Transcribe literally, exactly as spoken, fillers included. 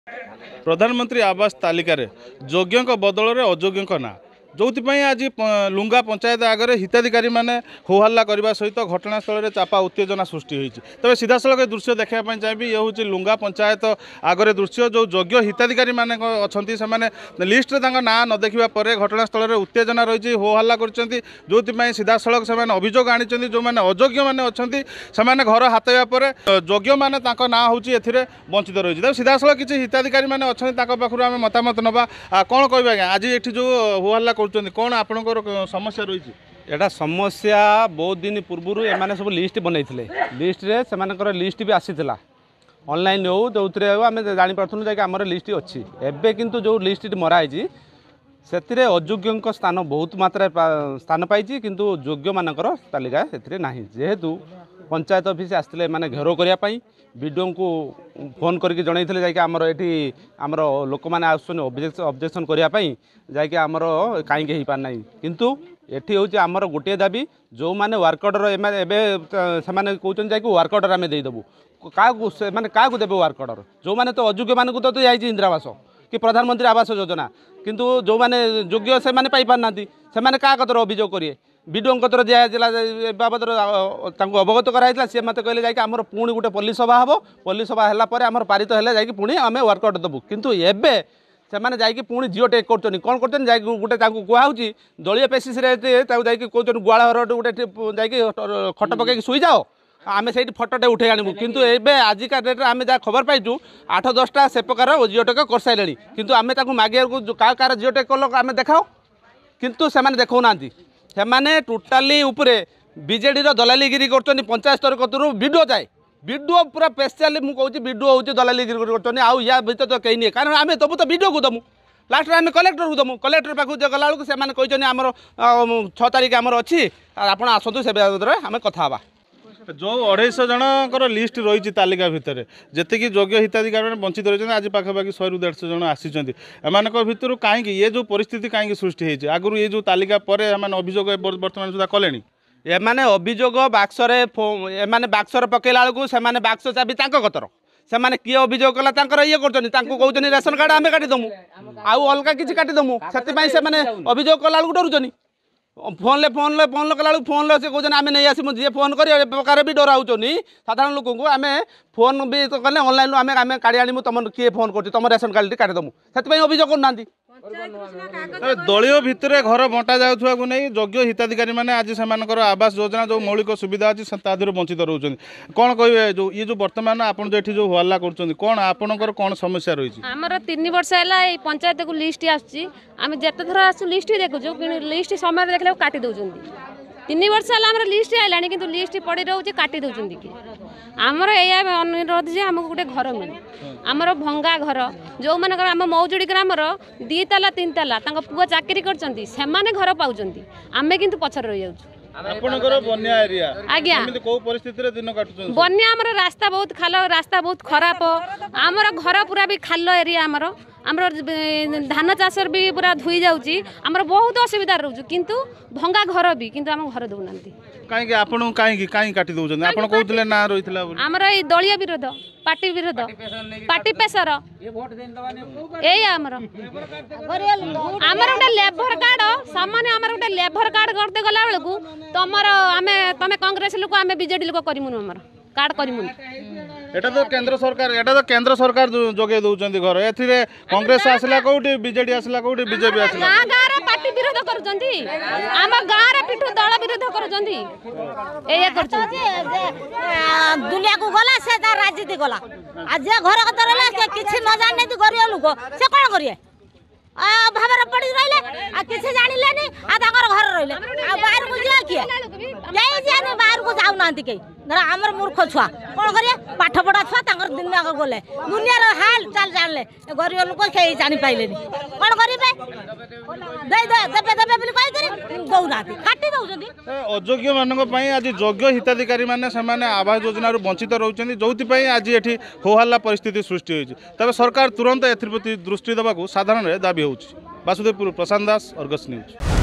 प्रधानमंत्री आवास तालिकार योग्यों बदल में अयोग्यों ना जो आज लुंगा पंचायत आगे हिताधिकारी मैंने होहल्ला करने सहित घटनास्थल में चापा उत्तेजना सृष्टि होती तेज सीधा सड़क दृश्य देखापी चाहिए ये हूँ लुंगा पंचायत आगे दृश्य जो योग्य हिताधिकारी मैंने अच्छा से लिस्ट ना न देखा पर घटनास्थल में उत्तेजना रही होहल्ला कर सीधा सड़क से अभियोग आनी जो मैंने अयोग्य मैंने अच्छा से घर हाथवा पर योग्य मैंने ना हूँ वंचित रही है सीधा सड़क किसी हिताधिकारी मैंने अच्छा पाखु आम मतामत नवा कौन कह आज ये जो होहल्ला कौन आपणकर समस्या रही एटा समस्या बहुत दिन पूर्व एम सब लिस्ट बनई लिस्ट रे से लिस्ट भी आसीला ऑनलाइन हो जो आम जापारू जैसे आम लिस्ट अच्छी एवं किंतु जो लिस्ट मराई से अयोग्यों स्थान बहुत मात्रा स्थान पाई किंतु योग्य मानकर तालिका से ना जेहेतु पंचायत ऑफिस आसते मैंने घेराव करने वीडियो को फोन करके जन जाकि आमर ये आमर लोक मैंने ऑब्जेक्शन करने जाकि आमर कहीं हो पारना किंतु एटी हूँ आमर गोटे दाबी जो मैंने वर्क ऑर्डर से कहते जाकि वर्क ऑर्डर आम देदेबू क्या मैंने क्या देवे वर्क ऑर्डर जो मैंने तो अयोग्य मानक तो जाइए इंदिरा आवास कि प्रधानमंत्री आवास योजना किंतु जो मैंने योग्य से मैंने पाई पारना से क्या कतर अभियोग करेंगे वीडियो कतर दिया बाबद अवगत कराई सी मत कहले जाकि आमर पुणी गोटे पल्ली सभा हम पल्ली सभा है आमर पारित है जाकि पुणी आम वर्क ऑर्डर देवु किंतु एबे से जाकि पुणी जिओ टेक कर कौन कर जाकि गोटे कहुच्छी दलीय बेसिस जाकि कहते गुआल गोटे जाकि खट पकई शुई जाओ आम से फटोटे उठे आणबू किंतु एबे आजिका डेट्रे आम जहाँ खबर पाइचु आठ दसटा से प्रकार जिओ टेक कर सारे किंतु आम मागे क्या कार जिओ टेक कल आम देखाओ किंतु से देखा से टोटाली उपरे बीजेडी दलालीगिरी कर पंचायत स्तर कतर वीडियो जाए वीडियो पूरा स्पेशली मुझे कहूँ वीडियो हूँ दलालीगिरी कर या भर तो कहीं नहीं कारण आम दबू तो वीडियो को दमु लास्ट आम कलेक्टर को दमु कलेक्टर पाखु गला बेलू से कहते आमर छः तारीख आमर अच्छी आप आसतु से बाबद आम कथा जो अढ़ाई जनकर लिस्ट रही तालिका भितर जी योग्य हिताधिकारी मैंने वंचित रही आज पाखापाखि शहे देढ़ जन आसी एम भर कहीं ये जो परिस्थिति कहीं सृष्टि होती आगुरी ये जो तालिका पर अभियोग बर्तमान सुधा कले एमाने अभियोग बाक्सरे एमाने बाक्सर पकेला बेलू से बाक्स चाबी कतर से किए अभियोग कला ये कर रेशन कार्ड आम काटिदमु आउ अलग किसी काटिदमु से अभियोग कला बेलू डरुचनी फोन ले फोन ले फोन कला फोन ले कहते आम नहीं आसमु जी फोन कर प्रकार भी डराऊन साधारण लोक को आम फोन भी कले ऑनलाइन आम आम काढ़ी आनमु तुम किए फोन कर तुम रेशन कार्ड काटिदमु से अभियोग करना दलीय भितर घर बंटा जाऊा को नहीं योग्य हिताधिकारी मैंने आज से आवास योजना जो मौलिक सुविधा अच्छी तादेह वंचित रोचे कौन कहे जो ये जो बर्तमान आप जो हल्ला कर कौन आपणकर कौन समस्या रही आमर तीन वर्ष है पंचायत को लिस्ट आम जिते थर आसु लिस्ट देखु लिस्ट समय देखले काटी दौरान तीन वर्ष है लिस्ट आइलानी कि लिस्ट पड़ी रोचे काटी दौरान कि आमर यह अनुरोध जे आमको गोटे घर मिले आमर भंगा घर जो मान आम मौजुड़ी ग्रामर दी ताला तीन ताला पुआ चाकरी कर घर पाँच आम कि पछर रही आज्ञा बन्या आमर रास्ता बहुत खाल रास्ता बहुत खराब आमर घर पूरा भी खाल एरिया आमर आमर धान चाष भी पूरा धोई जाऊँगी आमर बहुत असुविधा रोचु किंतु भंगा घर भी किंतु आम घर दौना कहीं आपन कहीं कहीं काटी दौरान आप कहते ना रही आमर ये दलीय विरोध पार्टी विरोध पार्टी पेसर यही आमर आमर गोटे लेबर कार्ड सामान्य आमर गोटे लेबर कार्ड करते गला बेलू तुम आम तुम कांग्रेस लोक आम बीजेडी लोक करमुन आमर कार्ड करमुन एटा तो केंद्र सरकार एटा तो केंद्र सरकार जोगे दउचंदी घर एथिरे कांग्रेस आसला कोठी बीजेडी आसला कोठी बीजेपी आसला गां गां रे पार्टी विरोध करूचंदी आम गां रे पिठू दल विरोध करूचंदी एया करचंदी दुनिया को गला से राजनीति गला आज घर कतर से किछि न जाने दी गरिया लोक से कोन करिए आ भाबर पड़ी रहिले आ किछि जानिलेनी आ ताकर घर रहिले आ बाहर को जा किए जाई जाने बाहर को जाउ नांती के आमर मूर्ख छुआ कौन करिए पाठ पढ़ा छुआ दिन आगे गले दुनिया हाल चाल जानले गरीब लोक कहीं जानी पाइले कौन करेंगे दौना काटी दौरान अयोग्य मान आज योग्य हिताधिकारी मैंने आवास योजना वंचित रोचे जो आज ये होहल्ला परिस्थिति सृष्टि होती तेज सरकार तुरंत एप्रति दृष्टि देवा साधारण दाबी हो। Vasudevpur Prashant Das, Argus news.